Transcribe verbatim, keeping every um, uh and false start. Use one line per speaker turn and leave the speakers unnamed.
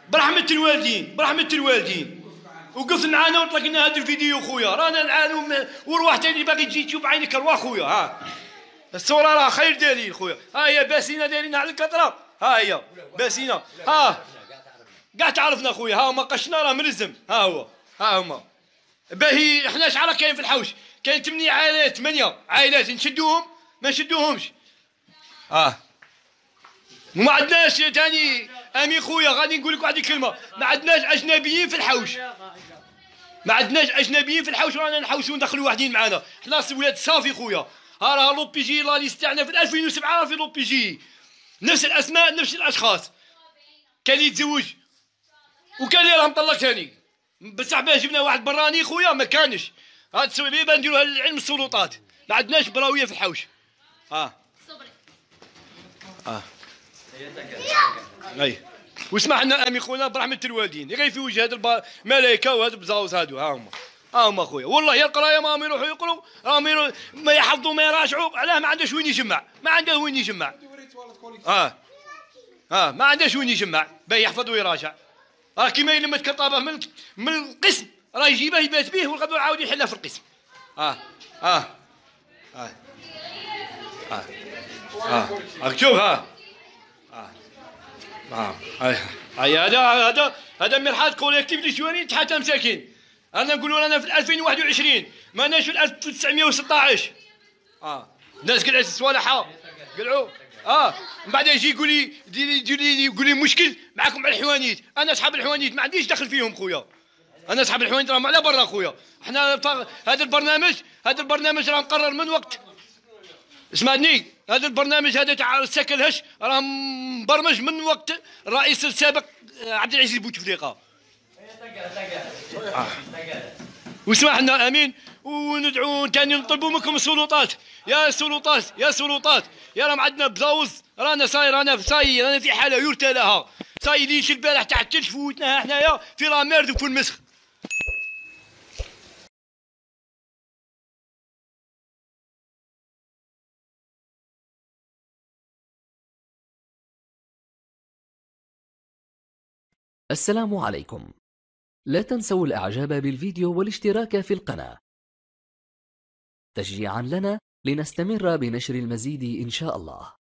برحمة الوالدين برحمة الوالدين وقف معانا وطلق لنا هذا الفيديو خويا، رانا نعانوا وروح تاني باغي تجي تشوف بعينك ارواح خويا. ها الصورة راه خير دليل خويا. ها هي باسينة دايرين على الكثرة، ها هي باسينة، ها كاع تعرفنا خويا. ها هما قشنا راه ملزم، ها هو ها هما باهي. حنا شحال كاين في الحوش؟ كاين ثمانية عائلات، ثمانية عائلات، نشدوهم ما نشدوهمش. اه وما عندناش تاني امين خويا، غادي نقول لك واحد الكلمه، ما عندناش اجنبيين في الحوش، ما عندناش اجنبيين في الحوش، رانا نحوسوا ندخلوا واحدين معانا. حنا ولاد صافي خويا. ها راه لو بي جي لا ليست تاعنا في ألفين وسبعة في لو بي جي، نفس الاسماء نفس الاشخاص. كان اللي يتزوج وكان اللي راه مطلق ثاني، بصح باه جبنا واحد براني خويا ما كانش. هاد السبيبه نديروها لعلم السلطات، ما عندناش براويه في الحوش. اه اه اي واسمح لنا امي خونا برحمه الوالدين، غير في وجه هاد الملائكه وهاد البزاوز هادو. ها هما ها هما خويا، والله يا القرايه ما يروحوا يقروا، راهم ما يحفظوا ما يراجعوا. علاه؟ ما عندهش وين يجمع، ما عنده وين يجمع. اه اه ما عندهش وين يجمع باهي يحفظ ويراجع. راه كيما يلم كطابه من من القسم راه يجيبه يبات به والغدوه عاود يحلها في القسم. اه اه اه اه اه راك تشوف. ها اه اه هاي هذا هذا هذا مرحاض كوليكتيف للجوانين تحت مساكين. انا نقولوا رانا في ألفين وواحد وعشرين ماناش في ألف وتسعمائة وستة عشر. اه الناس قلعت الصوالحه قلعوا. اه من بعد يجي يقول لي يجي لي يقول لي مشكل معاكم على الحوانيت. انا اصحاب الحوانيت ما عنديش دخل فيهم خويا، انا اصحاب الحوانيت راهم على برا خويا. احنا هذا البرنامج هذا البرنامج راه مقرر من وقت، اسمعني، هذا البرنامج هذا تاع السكن هش راه مبرمج من وقت الرئيس السابق عبد العزيز بوتفليقه. آه. واسمح لنا امين، وندعو ثاني نطلبوا منكم السلطات، يا سلطات يا سلطات يا راهم عندنا بزاوز، رانا صاير رانا صاير رانا في حاله يرثى لها. صاير ليش البارح تاع التلف فوتناها حنايا في لا ميرد وفي المسخ.
السلام عليكم. لا تنسوا الاعجاب بالفيديو والاشتراك في القناة تشجيعا لنا لنستمر بنشر المزيد إن شاء الله.